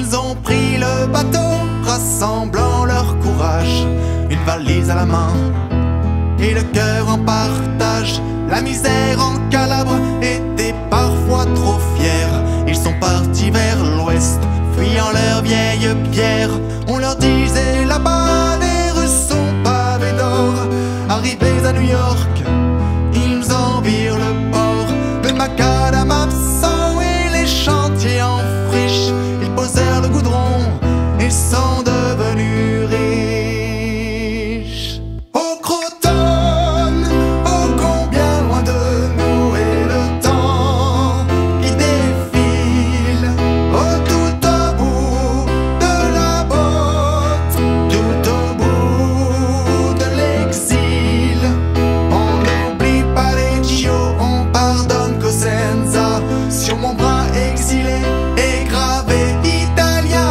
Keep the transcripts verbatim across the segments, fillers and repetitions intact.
Ils ont pris le bateau, rassemblant leur courage, une valise à la main et le cœur en partage. La misère en Calabre était parfois trop fière. Ils sont partis vers l'ouest, fuyant leurs vieilles pierres. On leur disait là-bas les rues sont pavées d'or. Arrivés à New York, ils en virent le port, le macadam absent et les chantiers en friche. Ils posèrent le goudron et sont devenus riches. Au Croton, oh combien loin de nous est le temps qui défile. Oh tout au bout de la botte, tout au bout de l'exil. On n'oublie pas les Gio, on pardonne Cosenza. Sur mon bras exilé est gravé Italia.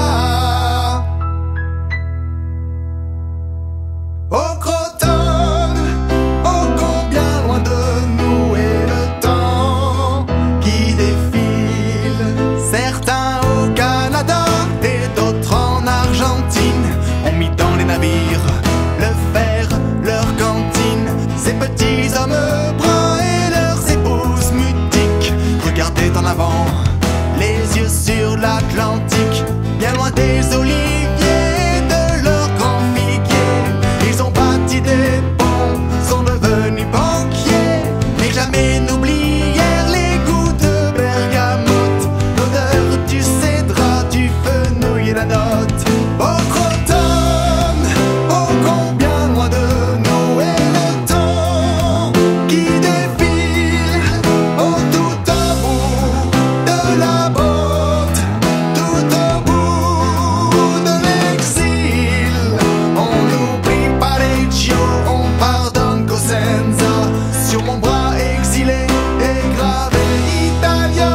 Au Croton, oh combien loin de nous est le temps qui défile. Certains au Canada et d'autres en Argentine ont mis dans les navires le fer, leur cantine. Ces petits hommes bruns et leurs épouses mutiques regardaient en avant, les yeux sur l'Atlantique, bien loin des oliviers, de leurs grands figuiers. Ils ont bâti des ponts, sont devenus banquiers, mais jamais n'oublièrent les goûts de bergamote, l'odeur du cédrat, du fenouil et la note. Au Croton, oh combien loin de nous est le temps qui défile. Oh tout au bout de la botte, tout au bout de l'exil. On n'oublie pas les Gio, on pardonne Cosenza. Sur mon bras exilé est gravé Italia.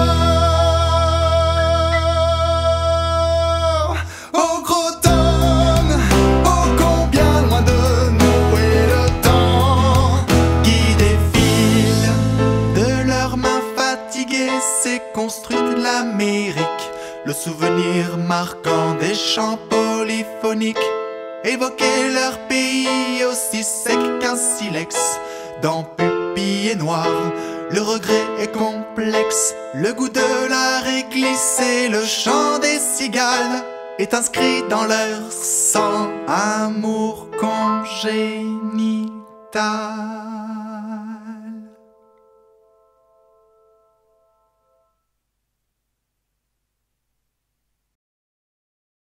Au Croton, oh combien loin de nous est le temps qui défile. De leurs mains fatiguées s'est construite l'Amérique, le souvenir marquant des chants polyphoniques évoquait leur pays aussi sec qu'un silex. Dans pupille et noir, le regret est complexe. Le goût de la réglisse et le chant des cigales est inscrit dans leur sang, amour congénital.